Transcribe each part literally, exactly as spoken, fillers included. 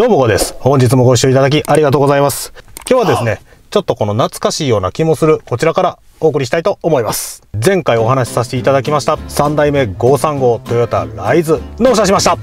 どうもこです。本日もご視聴いただきありがとうございます。今日はですね、ちょっとこの懐かしいような気もするこちらからお送りしたいと思います。前回お話しさせていただきましたさんだいめごーさんごトヨタライズ納車しました。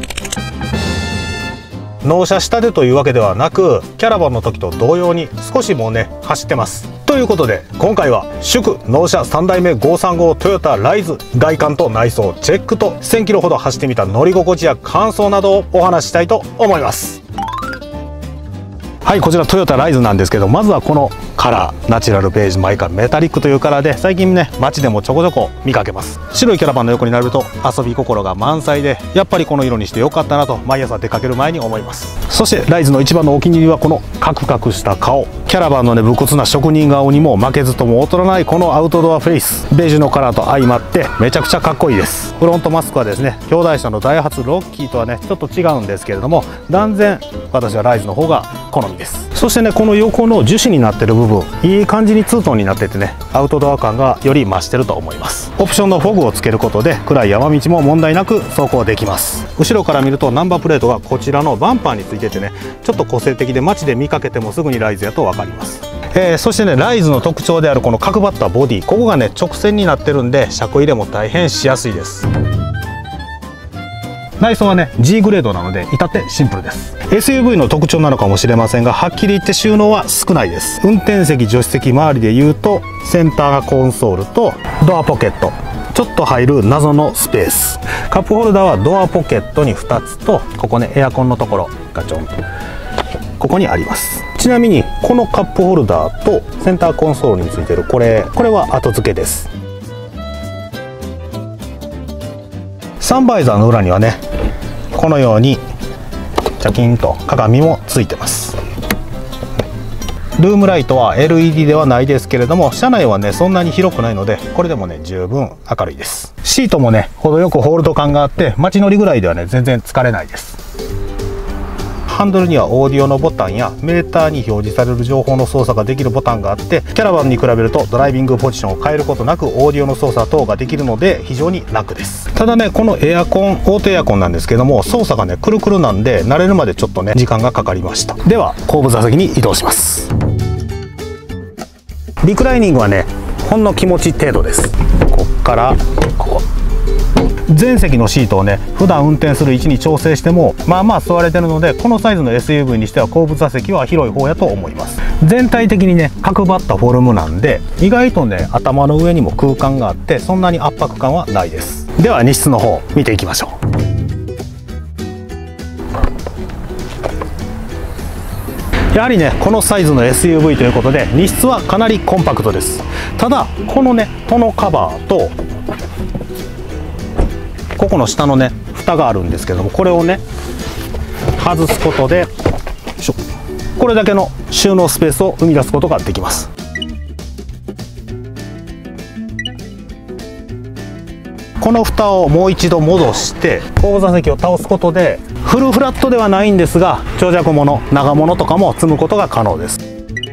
納車したてというわけではなく、キャラバンの時と同様に少しもうね走ってます。ということで今回は祝納車さんだいめごーさんごトヨタライズ外観と内装チェックとせんキロほど走ってみた乗り心地や感想などをお話ししたいと思います。はい、こちらトヨタライズなんですけど、まずはこのカラーナチュラルベージュマイカメタリックというカラーで最近ね街でもちょこちょこ見かけます。白いキャラバンの横になると遊び心が満載で、やっぱりこの色にしてよかったなと毎朝出かける前に思います。そしてライズの一番のお気に入りはこのカクカクした顔。キャラバンのね武骨な職人顔にも負けずとも劣らないこのアウトドアフェイス、ベージュのカラーと相まってめちゃくちゃかっこいいです。フロントマスクはですね兄弟車のダイハツロッキーとはねちょっと違うんですけれども、断然私はライズの方が好みです。そしてねこの横の樹脂になってる部分、いい感じにツートンになっててねアウトドア感がより増してると思います。オプションのフォグをつけることで暗い山道も問題なく走行できます。後ろから見るとナンバープレートがこちらのバンパーについててねちょっと個性的で街で見かけてもすぐにライズやと分かります。えー、そしてねライズの特徴であるこの角張ったボディ、ここがね直線になってるんで車庫入れも大変しやすいです。内装はね G グレードなので至ってシンプルです。 エスユーブイ の特徴なのかもしれませんが、はっきり言って収納は少ないです。運転席助手席周りでいうとセンターがコンソールとドアポケット、ちょっと入る謎のスペース。カップホルダーはドアポケットにふたつと、ここねエアコンのところガチョンとここにあります。ちなみにこのカップホルダーとセンターコンソールについてるこれこれは後付けです。サンバイザーの裏にはねこのようにチャキンと鏡もついてます。ルームライトは エルイーディー ではないですけれども、車内はねそんなに広くないのでこれでもね十分明るいです。シートもね程よくホールド感があって街乗りぐらいではね全然疲れないです。ハンドルにはオーディオのボタンやメーターに表示される情報の操作ができるボタンがあって、キャラバンに比べるとドライビングポジションを変えることなくオーディオの操作等ができるので非常に楽です。ただねこのエアコンオートエアコンなんですけども、操作がねくるくるなんで慣れるまでちょっとね時間がかかりました。では後部座席に移動します。リクライニングはねほんの気持ち程度です。こっからここ全席のシートをね普段運転する位置に調整してもまあまあ座れてるので、このサイズの エスユーブイ にしては後部座席は広い方やと思います。全体的にね角張ったフォルムなんで意外とね頭の上にも空間があってそんなに圧迫感はないです。では荷室の方見ていきましょう。やはりねこのサイズの エスユーブイ ということで荷室はかなりコンパクトです。ただこのねトノカバーとここの下のね蓋があるんですけども、これをね外すことでこれだけの収納スペースを生み出すことができます。この蓋をもう一度戻して後部座席を倒すことでフルフラットではないんですが長尺物長物とかも積むことが可能です。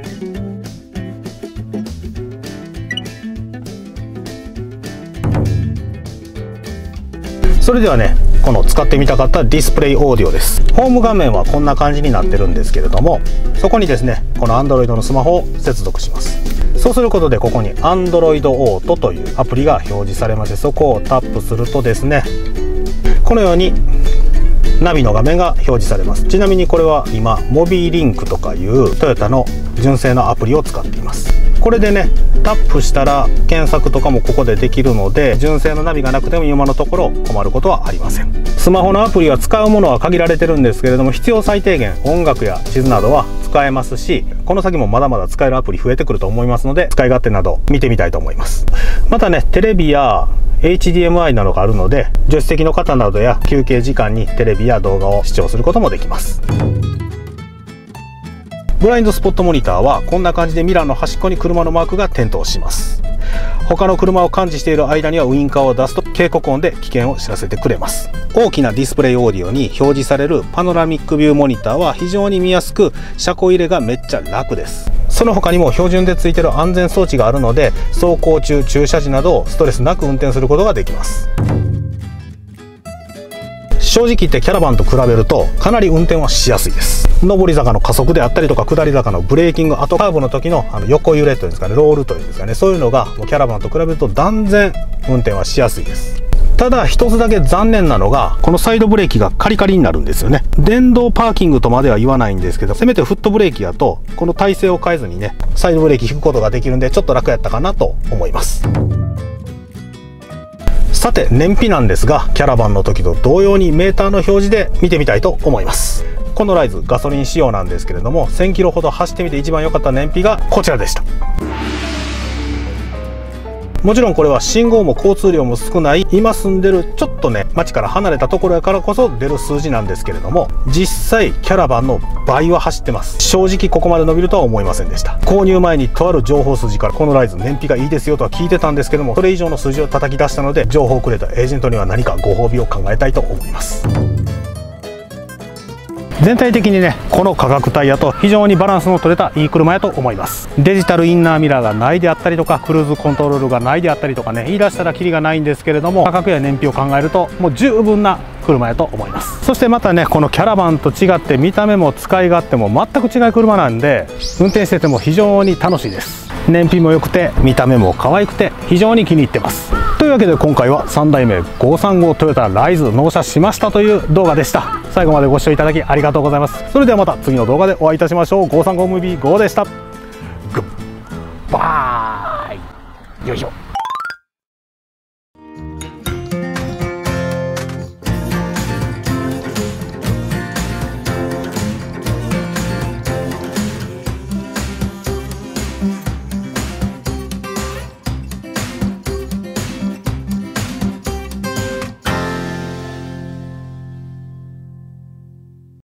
それではねこの使ってみたかったディスプレイオーディオです。ホーム画面はこんな感じになってるんですけれども、そこにですねこの Android のスマホを接続します。そうすることでここに Android Auto というアプリが表示されまして、そこをタップするとですねこのようにナビの画面が表示されます。ちなみにこれは今モビーリンクとかいうトヨタの純正のアプリを使っています。これでねタップしたら検索とかもここでできるので、純正のナビがなくても今のところ困ることはありません。スマホのアプリは使うものは限られてるんですけれども、必要最低限音楽や地図などは使えますし、この先もまだまだ使えるアプリ増えてくると思いますので、使い勝手など見てみたいと思います。またねテレビや エイチディーエムアイ などがあるので、助手席の方などや休憩時間にテレビや動画を視聴することもできます。ブラインドスポットモニターはこんな感じでミラーの端っこに車のマークが点灯します。他の車を感知している間にはウインカーを出すと警告音で危険を知らせてくれます。大きなディスプレイオーディオに表示されるパノラミックビューモニターは非常に見やすく、車庫入れがめっちゃ楽です。その他にも標準でついている安全装置があるので、走行中駐車時などストレスなく運転することができます。 正直言ってキャラバンと比べるとかなり運転はしやすいです。上り坂の加速であったりとか下り坂のブレーキング、あとカーブの時のあの横揺れというんですかね、ロールというんですかね、そういうのがもうキャラバンと比べると断然運転はしやすいです。ただ一つだけ残念なのがこのサイドブレーキがカリカリになるんですよね。電動パーキングとまでは言わないんですけど、せめてフットブレーキやとこの体勢を変えずにねサイドブレーキ引くことができるんでちょっと楽やったかなと思います。さて燃費なんですが、キャラバンの時と同様にメーターの表示で見てみたいと思います。このライズガソリン仕様なんですけれども、せんキロほど走ってみて一番良かった燃費がこちらでした。もちろんこれは信号も交通量も少ない今住んでるちょっとね街から離れたところやからこそ出る数字なんですけれども、実際キャラバンの倍は走ってます。正直ここまで伸びるとは思いませんでした。購入前にとある情報筋からこのライズ燃費がいいですよとは聞いてたんですけども、それ以上の数字を叩き出したので情報をくれたエージェントには何かご褒美を考えたいと思います。全体的にねこの価格帯やと非常にバランスの取れたいい車やと思います。デジタルインナーミラーがないであったりとか、クルーズコントロールがないであったりとかね、言い出したらキリがないんですけれども、価格や燃費を考えるともう十分な車やと思います。そしてまたねこのキャラバンと違って見た目も使い勝手も全く違う車なんで、運転してても非常に楽しいです。燃費も良くて見た目も可愛くて非常に気に入ってます。というわけで今回はさんだいめごさんごトヨタライズ納車しましたという動画でした。最後までご視聴いただきありがとうございます。それではまた次の動画でお会いいたしましょう。ごさんごムービーゴーでした。グッバイ。よいしょ。